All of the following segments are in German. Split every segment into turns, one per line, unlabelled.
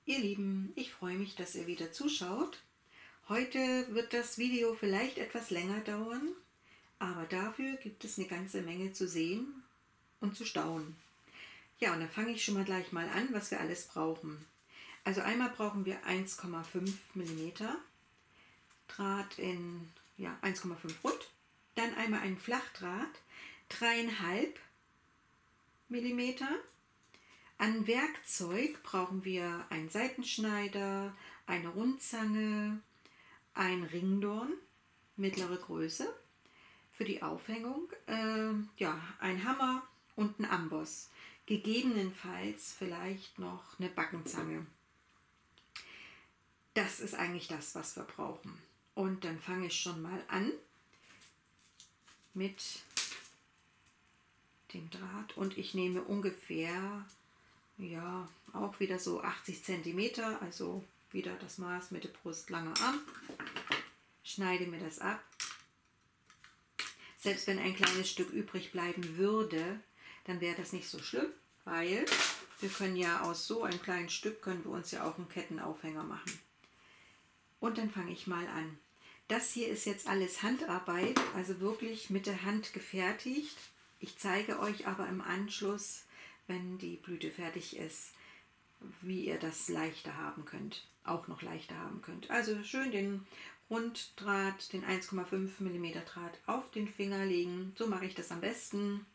Ihr Lieben, ich freue mich, dass ihr wieder zuschaut. Heute wird das Video vielleicht etwas länger dauern, aber dafür gibt es eine ganze Menge zu sehen und zu staunen. Ja, und dann fange ich schon mal gleich mal an, was wir alles brauchen. Also einmal brauchen wir 1,5 mm Draht in 1,5 rund. Dann einmal einen Flachdraht, 3,5 mm. An Werkzeug brauchen wir einen Seitenschneider, eine Rundzange, ein Ringdorn, mittlere Größe für die Aufhängung, ein Hammer und ein Amboss. Gegebenenfalls vielleicht noch eine Backenzange. Das ist eigentlich das, was wir brauchen. Und dann fange ich schon mal an mit dem Draht und ich nehme ungefähr auch wieder so 80 cm, also wieder das Maß Mitte Brust, langer Arm. Schneide mir das ab. Selbst wenn ein kleines Stück übrig bleiben würde, dann wäre das nicht so schlimm, weil wir können ja aus so einem kleinen Stück können wir uns ja auch einen Kettenaufhänger machen. Und dann fange ich mal an. Das hier ist jetzt alles Handarbeit, also wirklich mit der Hand gefertigt. Ich zeige euch aber im Anschluss, wenn die Blüte fertig ist, wie ihr das leichter haben könnt, auch noch leichter haben könnt. Also schön den Runddraht, den 1,5 mm Draht auf den Finger legen. So mache ich das am besten.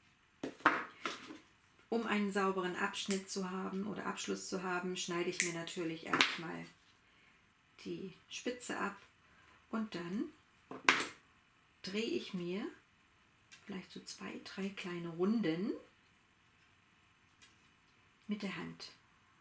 Um einen sauberen Abschnitt zu haben oder Abschluss zu haben, schneide ich mir natürlich erstmal die Spitze ab und dann drehe ich mir vielleicht so 2, 3 kleine Runden mit der Hand.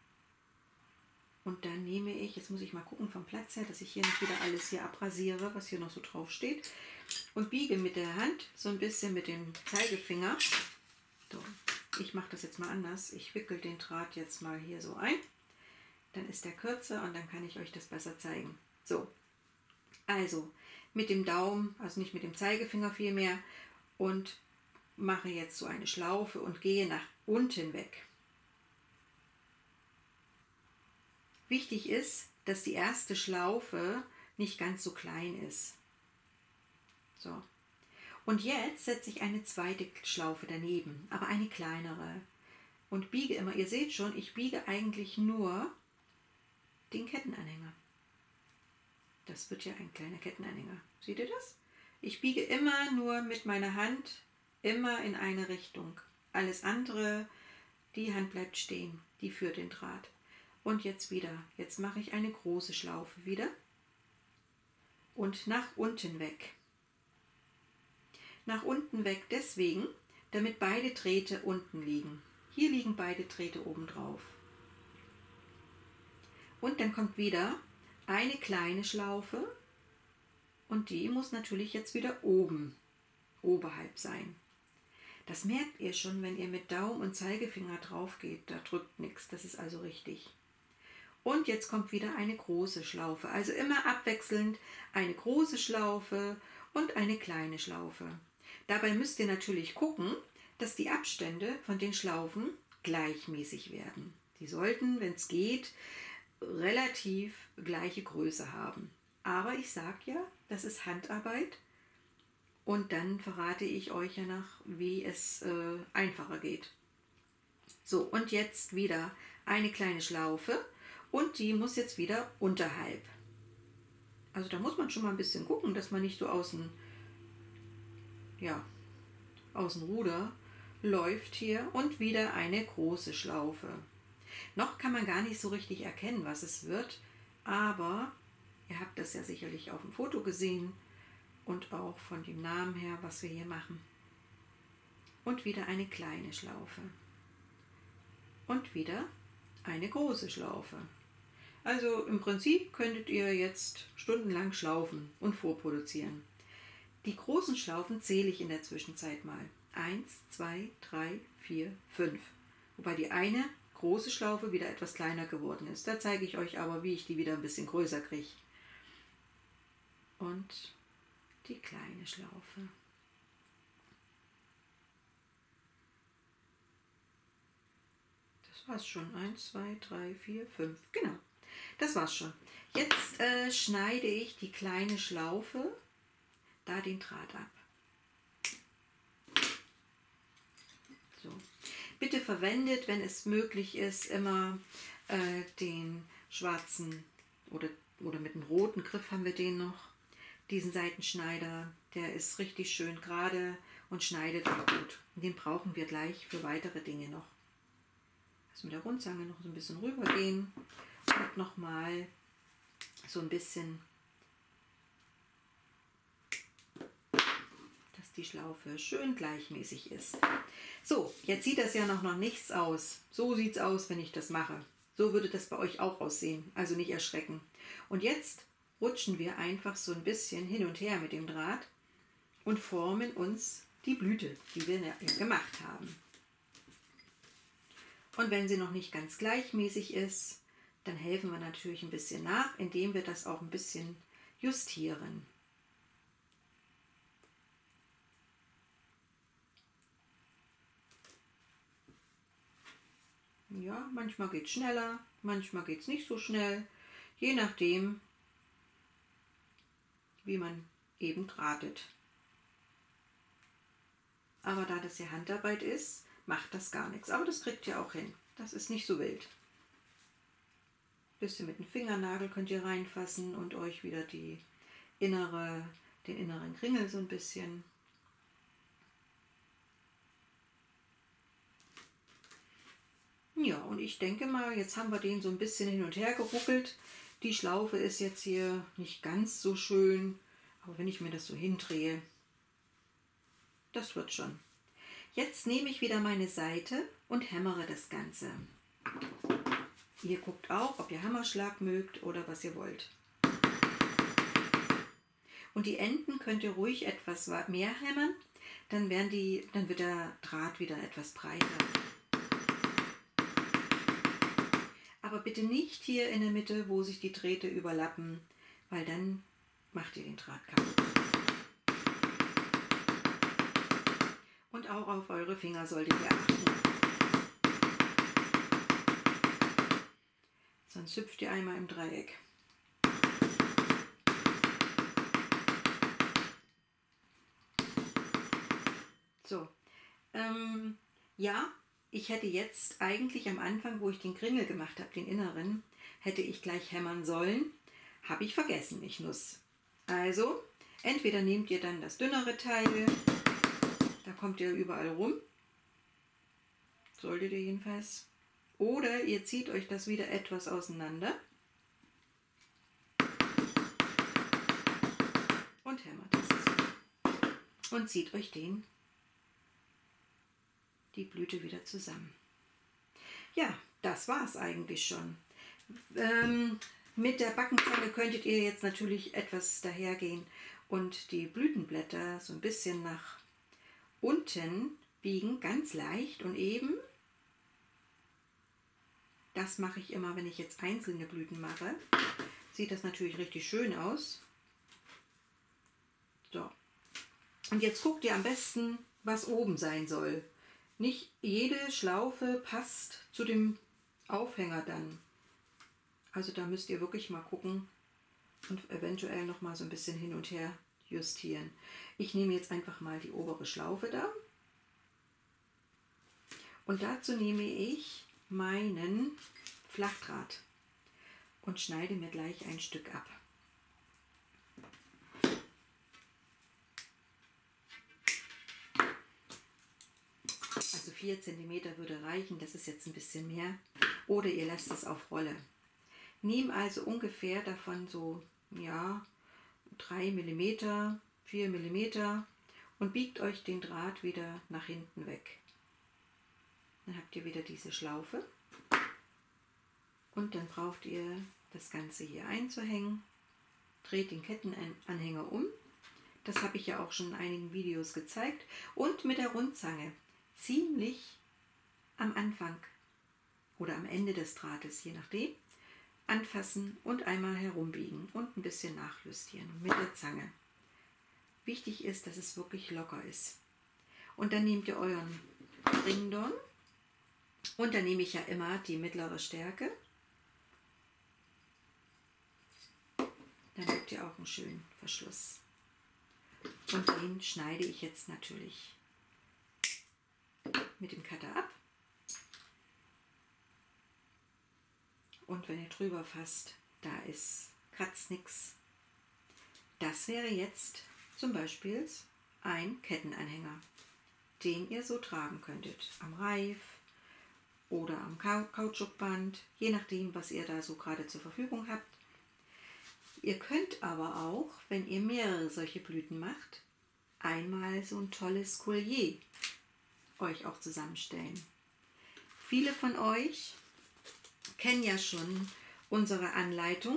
Und dann nehme ich, jetzt muss ich mal gucken vom Platz her, dass ich hier nicht wieder alles hier abrasiere, was hier noch so drauf steht. Und biege mit der Hand so ein bisschen mit dem Zeigefinger. So, ich mache das jetzt mal anders. Ich wickel den Draht jetzt mal hier so ein. Dann ist der kürzer und dann kann ich euch das besser zeigen. So, also mit dem Daumen, also nicht mit dem Zeigefinger vielmehr, und mache jetzt so eine Schlaufe und gehe nach unten weg. Wichtig ist, dass die erste Schlaufe nicht ganz so klein ist. So. Und jetzt setze ich eine zweite Schlaufe daneben, aber eine kleinere. Und biege immer, ihr seht schon, ich biege eigentlich nur den Kettenanhänger. Das wird ja ein kleiner Kettenanhänger. Seht ihr das? Ich biege immer nur mit meiner Hand, immer in eine Richtung. Alles andere, die Hand bleibt stehen, die führt den Draht. Und jetzt wieder, jetzt mache ich eine große Schlaufe wieder und nach unten weg. Nach unten weg deswegen, damit beide Drähte unten liegen. Hier liegen beide Drähte oben drauf. Und dann kommt wieder eine kleine Schlaufe und die muss natürlich jetzt wieder oben, oberhalb sein. Das merkt ihr schon, wenn ihr mit Daumen und Zeigefinger drauf geht, da drückt nichts, das ist also richtig. Und jetzt kommt wieder eine große Schlaufe, also immer abwechselnd eine große Schlaufe und eine kleine Schlaufe. Dabei müsst ihr natürlich gucken, dass die Abstände von den Schlaufen gleichmäßig werden. Die sollten, wenn es geht, relativ gleiche Größe haben. Aber ich sage ja, das ist Handarbeit und dann verrate ich euch ja nach, wie es einfacher geht. So, und jetzt wieder eine kleine Schlaufe und die muss jetzt wieder unterhalb. Also da muss man schon mal ein bisschen gucken, dass man nicht so aus dem Ruder läuft hier und wieder eine große Schlaufe. Noch kann man gar nicht so richtig erkennen, was es wird, aber ihr habt das ja sicherlich auf dem Foto gesehen und auch von dem Namen her, was wir hier machen. Und wieder eine kleine Schlaufe. Und wieder eine große Schlaufe. Also im Prinzip könntet ihr jetzt stundenlang schlaufen und vorproduzieren. Die großen Schlaufen zähle ich in der Zwischenzeit mal. 1, 2, 3, 4, 5. Wobei die eine große Schlaufe wieder etwas kleiner geworden ist. Da zeige ich euch aber, wie ich die wieder ein bisschen größer kriege. Und die kleine Schlaufe. Das war's schon. 1, 2, 3, 4, 5. Genau. Das war's schon. Jetzt schneide ich die kleine Schlaufe, da den Draht ab. So. Bitte verwendet, wenn es möglich ist, immer den schwarzen oder mit dem roten Griff haben wir den noch, diesen Seitenschneider. Der ist richtig schön gerade und schneidet auch gut. Den brauchen wir gleich für weitere Dinge noch. Also mit der Rundzange noch so ein bisschen rübergehen und nochmal so ein bisschen, dass die Schlaufe schön gleichmäßig ist. So, jetzt sieht das ja noch nichts aus. So sieht es aus, wenn ich das mache. So würde das bei euch auch aussehen, also nicht erschrecken. Und jetzt rutschen wir einfach so ein bisschen hin und her mit dem Draht und formen uns die Blüte, die wir gemacht haben. Und wenn sie noch nicht ganz gleichmäßig ist, dann helfen wir natürlich ein bisschen nach, indem wir das auch ein bisschen justieren. Ja, manchmal geht es schneller, manchmal geht es nicht so schnell, je nachdem, wie man eben drahtet. Aber da das ja Handarbeit ist, macht das gar nichts. Aber das kriegt ihr auch hin. Das ist nicht so wild. Bisschen mit dem Fingernagel könnt ihr reinfassen und euch wieder den inneren Kringel so ein bisschen. Ja, und ich denke mal, jetzt haben wir den so ein bisschen hin und her geruckelt. Die Schlaufe ist jetzt hier nicht ganz so schön, aber wenn ich mir das so hindrehe, das wird schon. Jetzt nehme ich wieder meine Seite und hämmere das Ganze. Ihr guckt auch, ob ihr Hammerschlag mögt oder was ihr wollt. Und die Enden könnt ihr ruhig etwas mehr hämmern, dann wird der Draht wieder etwas breiter. Aber bitte nicht hier in der Mitte, wo sich die Drähte überlappen, weil dann macht ihr den Draht kaputt. Und auch auf eure Finger solltet ihr achten. Sonst hüpft ihr einmal im Dreieck. So, ja, ich hätte jetzt eigentlich am Anfang, wo ich den Kringel gemacht habe, den inneren, hätte ich gleich hämmern sollen. Habe ich vergessen, ich Nuss. Also, entweder nehmt ihr dann das dünnere Teil, da kommt ihr überall rum, solltet ihr jedenfalls, oder ihr zieht euch das wieder etwas auseinander und hämmert es und zieht euch die Blüte wieder zusammen. Ja, das war es eigentlich schon. Mit der Backenzange könntet ihr jetzt natürlich etwas dahergehen und die Blütenblätter so ein bisschen nach unten biegen, ganz leicht und eben. Das mache ich immer, wenn ich jetzt einzelne Blüten mache. Sieht das natürlich richtig schön aus. So. Und jetzt guckt ihr am besten, was oben sein soll. Nicht jede Schlaufe passt zu dem Aufhänger dann. Also da müsst ihr wirklich mal gucken und eventuell noch mal so ein bisschen hin und her justieren. Ich nehme jetzt einfach mal die obere Schlaufe da. Und dazu nehme ich meinen Flachdraht und schneide mir gleich ein Stück ab. Also 4 cm würde reichen, das ist jetzt ein bisschen mehr. Oder ihr lasst es auf Rolle. Nehmt also ungefähr davon so, ja, 3 mm, 4 mm und biegt euch den Draht wieder nach hinten weg. Dann habt ihr wieder diese Schlaufe und dann braucht ihr das Ganze hier einzuhängen. Dreht den Kettenanhänger um. Das habe ich ja auch schon in einigen Videos gezeigt. Und mit der Rundzange ziemlich am Anfang oder am Ende des Drahtes, je nachdem, anfassen und einmal herumbiegen und ein bisschen nachjustieren mit der Zange. Wichtig ist, dass es wirklich locker ist. Und dann nehmt ihr euren Ringdorn und dann nehme ich ja immer die mittlere Stärke Dann habt ihr auch einen schönen Verschluss. Und den schneide ich jetzt natürlich mit dem Cutter ab. Und wenn ihr drüber fasst, da ist kratzt nichts. Das wäre jetzt zum Beispiel ein Kettenanhänger, den ihr so tragen könntet. Am Reif oder am Kautschukband, je nachdem, was ihr da so gerade zur Verfügung habt. Ihr könnt aber auch, wenn ihr mehrere solche Blüten macht, einmal so ein tolles Collier euch auch zusammenstellen. Viele von euch kennen ja schon unsere Anleitung,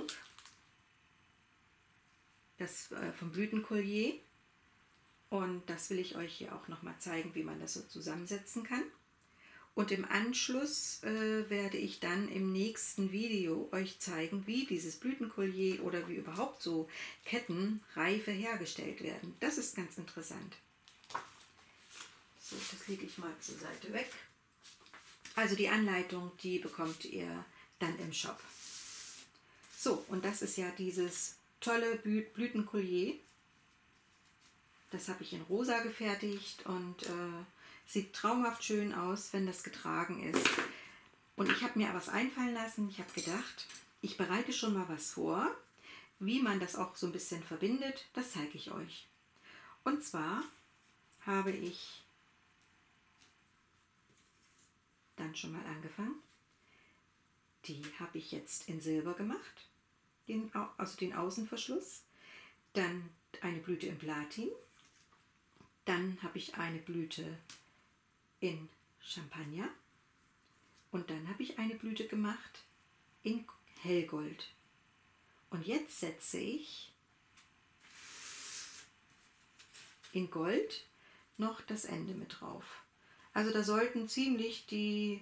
das vom Blütenkollier, und das will ich euch hier auch noch mal zeigen, wie man das so zusammensetzen kann. Und im Anschluss werde ich dann im nächsten Video euch zeigen, wie dieses Blütenkollier oder wie überhaupt so Kettenreife hergestellt werden. Das ist ganz interessant. So, das lege ich mal zur Seite weg. Also die Anleitung, die bekommt ihr dann im Shop. So, und das ist ja dieses tolle Blütenkollier. Das habe ich in rosa gefertigt und sieht traumhaft schön aus, wenn das getragen ist. Und ich habe mir was einfallen lassen. Ich habe gedacht, ich bereite schon mal was vor, wie man das auch so ein bisschen verbindet. Das zeige ich euch. Und zwar habe ich dann schon mal angefangen. Die habe ich jetzt in Silber gemacht, also den Außenverschluss. Dann eine Blüte in Platin. Dann habe ich eine Blüte in Champagner. Und dann habe ich eine Blüte gemacht in Hellgold. Und jetzt setze ich in Gold noch das Ende mit drauf. Also da sollten ziemlich die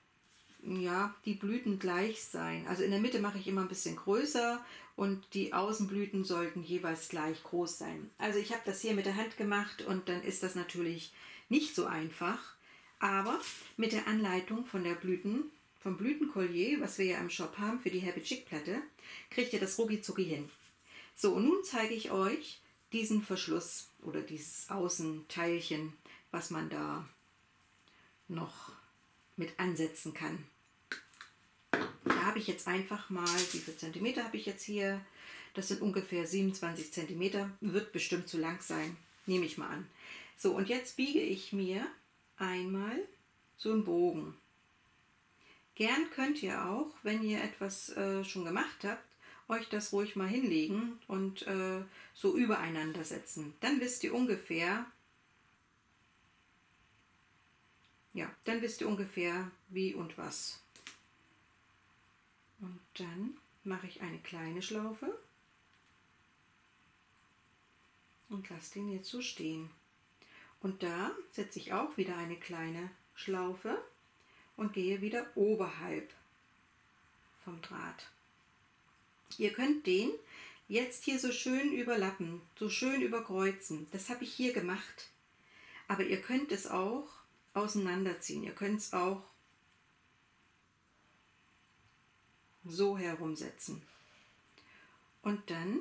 Blüten gleich sein. Also in der Mitte mache ich immer ein bisschen größer und die Außenblüten sollten jeweils gleich groß sein. Also ich habe das hier mit der Hand gemacht und dann ist das natürlich nicht so einfach. Aber mit der Anleitung vom Blütenkollier, was wir ja im Shop haben für die Happy Chick Platte, kriegt ihr das rucki-zucki hin. So, und nun zeige ich euch diesen Verschluss oder dieses Außenteilchen, was man da noch mit ansetzen kann. Da habe ich jetzt einfach mal, wie viel Zentimeter habe ich jetzt hier? Das sind ungefähr 27 Zentimeter, wird bestimmt zu lang sein, nehme ich mal an. So, und jetzt biege ich mir einmal so einen Bogen. Gern könnt ihr auch, wenn ihr etwas schon gemacht habt, euch das ruhig mal hinlegen und so übereinander setzen. Dann wisst ihr ungefähr, wie und was. Und dann mache ich eine kleine Schlaufe und lasse den jetzt so stehen. Und da setze ich auch wieder eine kleine Schlaufe und gehe wieder oberhalb vom Draht. Ihr könnt den jetzt hier so schön überlappen, so schön überkreuzen. Das habe ich hier gemacht. Aber ihr könnt es auch auseinanderziehen. Ihr könnt es auch so herumsetzen. Und dann,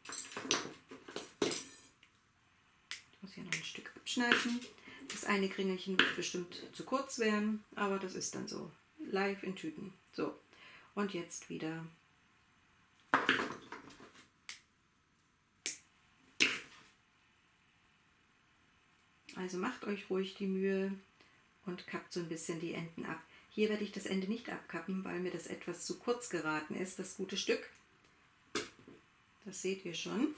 ich muss hier noch ein Stück abschneiden. Das eine Kringelchen wird bestimmt zu kurz werden, aber das ist dann so. Live in Tüten. So, und jetzt wieder. Also macht euch ruhig die Mühe und kappt so ein bisschen die Enden ab. Hier werde ich das Ende nicht abkappen, weil mir das etwas zu kurz geraten ist, das gute Stück. Das seht ihr schon.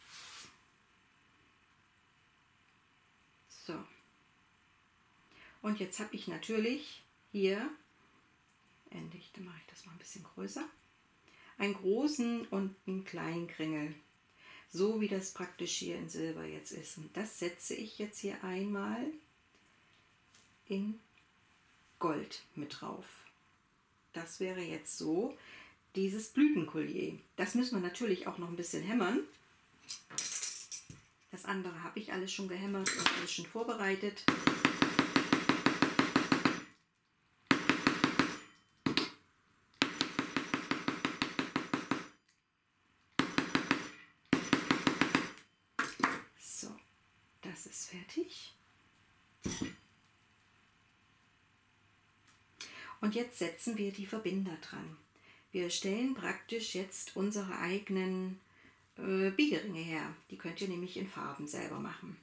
So. Und jetzt habe ich natürlich hier, endlich, dann mache ich das mal ein bisschen größer, einen großen und einen kleinen Kringel. So wie das praktisch hier in Silber jetzt ist. Und das setze ich jetzt hier einmal in Gold mit drauf. Das wäre jetzt so dieses Blütenkollier. Das müssen wir natürlich auch noch ein bisschen hämmern. Das andere habe ich alles schon gehämmert und alles schon vorbereitet. fertig. Und jetzt setzen wir die Verbinder dran. Wir stellen praktisch jetzt unsere eigenen Biegeringe her. Die könnt ihr nämlich in Farben selber machen.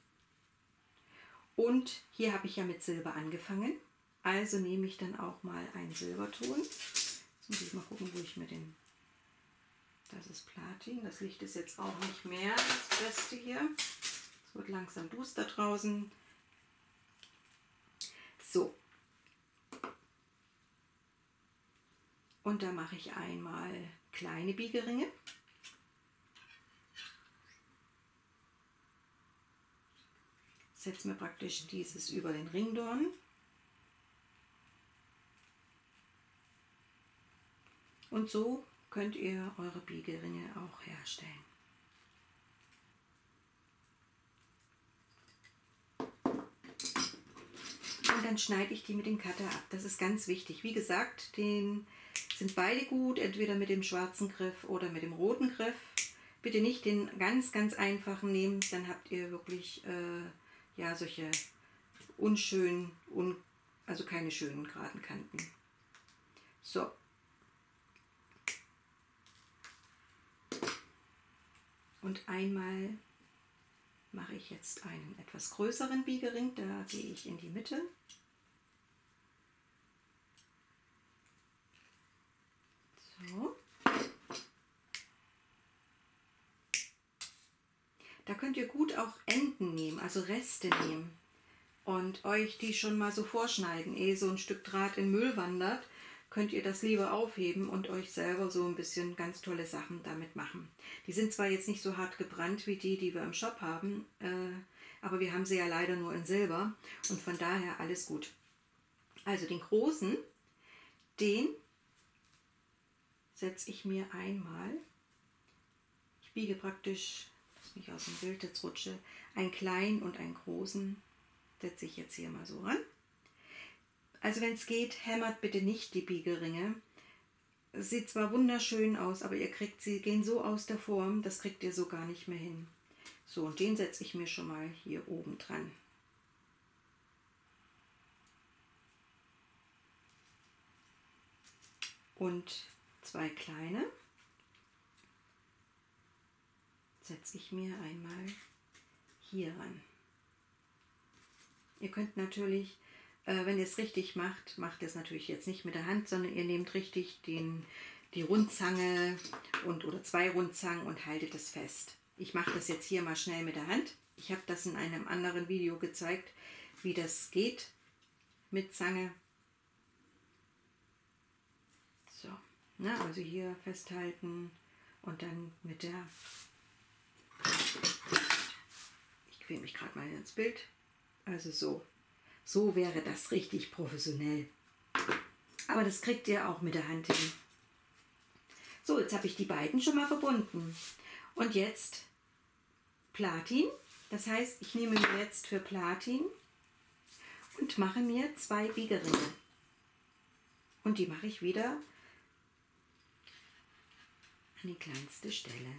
Und hier habe ich ja mit Silber angefangen. Also nehme ich dann auch mal einen Silberton. Jetzt muss ich mal gucken, wo ich mir den... Das ist Platin. Das Licht ist jetzt auch nicht mehr das Beste hier. Es wird langsam duster draußen. So. Und da mache ich einmal kleine Biegeringe. Setze mir praktisch dieses über den Ringdorn. Und so könnt ihr eure Biegeringe auch herstellen. Und dann schneide ich die mit dem Cutter ab. Das ist ganz wichtig. Wie gesagt, den sind beide gut, entweder mit dem schwarzen Griff oder mit dem roten Griff. Bitte nicht den ganz, ganz einfachen nehmen, dann habt ihr wirklich ja, solche unschönen, also keine schönen geraden Kanten. So. Und einmal mache ich jetzt einen etwas größeren Biegering, da gehe ich in die Mitte. So. Da könnt ihr gut auch Enden nehmen, also Reste nehmen und euch die schon mal so vorschneiden. Ehe so ein Stück Draht in Müll wandert, könnt ihr das lieber aufheben und euch selber so ein bisschen ganz tolle Sachen damit machen. Die sind zwar jetzt nicht so hart gebrannt wie die, die wir im Shop haben, aber wir haben sie ja leider nur in Silber und von daher alles gut. Also den großen, den setze ich mir einmal, ich biege praktisch, dass ich nicht aus dem Bild jetzt rutsche, einen kleinen und einen großen setze ich jetzt hier mal so ran. Also wenn es geht, hämmert bitte nicht die Biegeringe. Es sieht zwar wunderschön aus, aber sie gehen so aus der Form, das kriegt ihr so gar nicht mehr hin. So, und den setze ich mir schon mal hier oben dran. Und zwei kleine setze ich mir einmal hier ran. Ihr könnt natürlich, wenn ihr es richtig macht, macht ihr es natürlich jetzt nicht mit der Hand, sondern ihr nehmt richtig die Rundzange oder zwei Rundzangen und haltet es fest. Ich mache das jetzt hier mal schnell mit der Hand. Ich habe das in einem anderen Video gezeigt, wie das geht mit Zange. So, na, also hier festhalten und dann mit der... Ich quäle mich gerade mal ins Bild. Also so. So wäre das richtig professionell. Aber das kriegt ihr auch mit der Hand hin. So, jetzt habe ich die beiden schon mal verbunden. Und jetzt Platin. Das heißt, ich nehme mir jetzt für Platin und mache mir zwei Biegeringe. Und die mache ich wieder an die kleinste Stelle.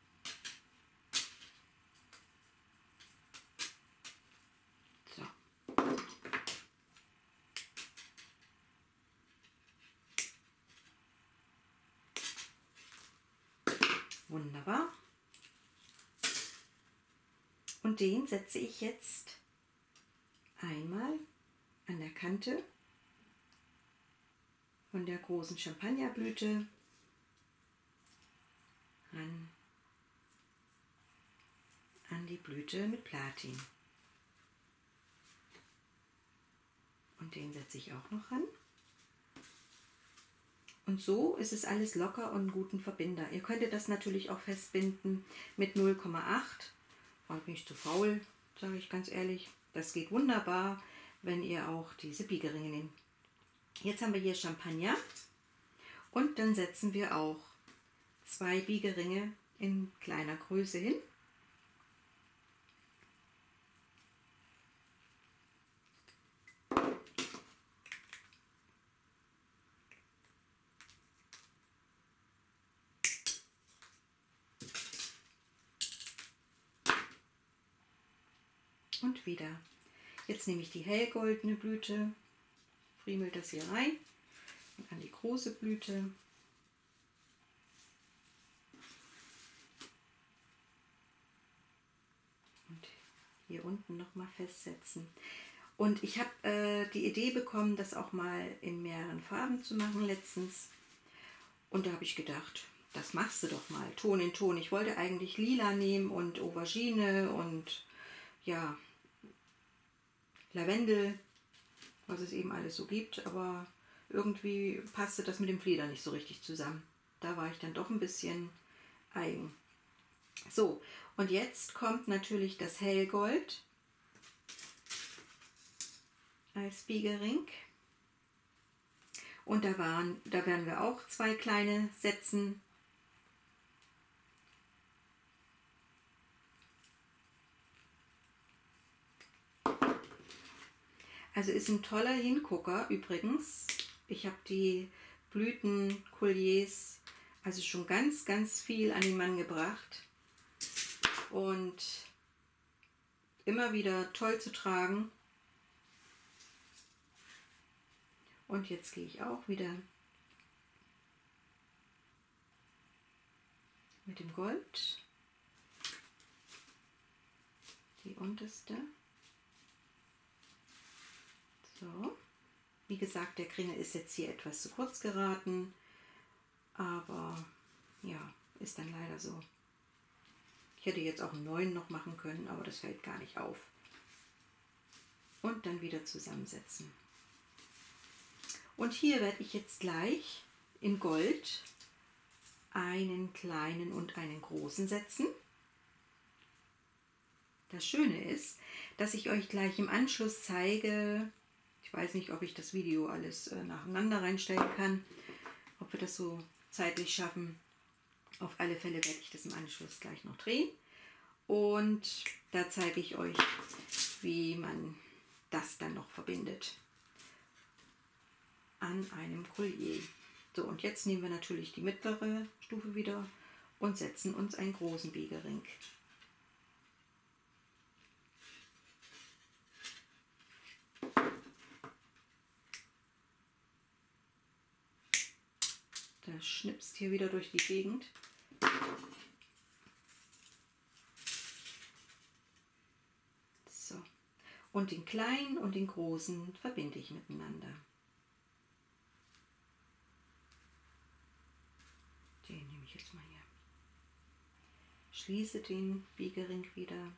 So. Wunderbar. Und den setze ich jetzt einmal an der Kante von der großen Champagnerblüte ran an die Blüte mit Platin. Und den setze ich auch noch ran. Und so ist es alles locker und einen guten Verbinder. Ihr könntet das natürlich auch festbinden mit 0,8. Da bin ich zu faul, sage ich ganz ehrlich. Das geht wunderbar, wenn ihr auch diese Biegeringe nehmt. Jetzt haben wir hier Champagner und dann setzen wir auch zwei Biegeringe in kleiner Größe hin. Und wieder. Jetzt nehme ich die hellgoldene Blüte, friemel das hier rein und an die große Blüte. Und hier unten nochmal festsetzen. Und ich habe die Idee bekommen, das auch mal in mehreren Farben zu machen letztens. Und da habe ich gedacht, das machst du doch mal, Ton in Ton. Ich wollte eigentlich lila nehmen und Aubergine und ja, Lavendel, was es eben alles so gibt, aber irgendwie passte das mit dem Flieder nicht so richtig zusammen. Da war ich dann doch ein bisschen eigen. So, und jetzt kommt natürlich das Hellgold als Biegering. Und da werden wir auch 2 kleine setzen. Also ist ein toller Hingucker übrigens. Ich habe die Blütenkolliers also schon ganz, ganz viel an den Mann gebracht. Und immer wieder toll zu tragen. Und jetzt gehe ich auch wieder mit dem Gold, die unterste. So, wie gesagt, der Kringel ist jetzt hier etwas zu kurz geraten, aber ja, ist dann leider so. Ich hätte jetzt auch einen neuen noch machen können, aber das fällt gar nicht auf. Und dann wieder zusammensetzen. Und hier werde ich jetzt gleich in Gold einen kleinen und einen großen setzen. Das Schöne ist, dass ich euch gleich im Anschluss zeige, ich weiß nicht, ob ich das Video alles nacheinander reinstellen kann, ob wir das so zeitlich schaffen. Auf alle Fälle werde ich das im Anschluss gleich noch drehen. Und da zeige ich euch, wie man das dann noch verbindet an einem Collier. So, und jetzt nehmen wir natürlich die mittlere Stufe wieder und setzen uns einen großen Biegering. Das schnipst hier wieder durch die Gegend. So, und den kleinen und den großen verbinde ich miteinander. Den nehme ich jetzt mal hier. Schließe den Biegering wieder.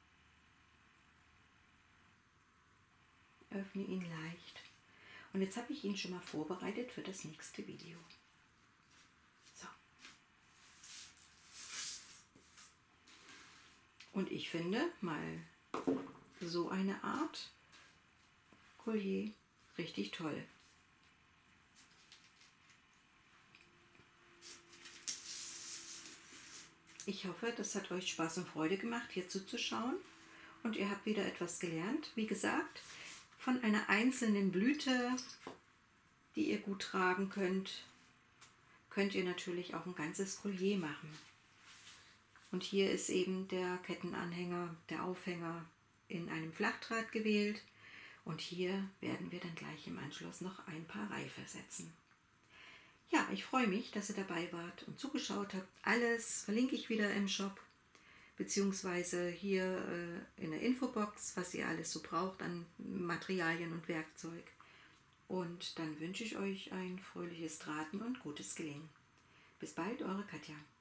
Öffne ihn leicht. Und jetzt habe ich ihn schon mal vorbereitet für das nächste Video. So. Und ich finde mal so eine Art Collier richtig toll. Ich hoffe, das hat euch Spaß und Freude gemacht, hier zuzuschauen und ihr habt wieder etwas gelernt. Wie gesagt, von einer einzelnen Blüte, die ihr gut tragen könnt, könnt ihr natürlich auch ein ganzes Collier machen. Und hier ist eben der Kettenanhänger, der Aufhänger in einem Flachdraht gewählt. Und hier werden wir dann gleich im Anschluss noch ein paar Reife setzen. Ja, ich freue mich, dass ihr dabei wart und zugeschaut habt. Alles verlinke ich wieder im Shop, beziehungsweise hier in der Infobox, was ihr alles so braucht an Materialien und Werkzeug. Und dann wünsche ich euch ein fröhliches Drahten und gutes Gelingen. Bis bald, eure Katja.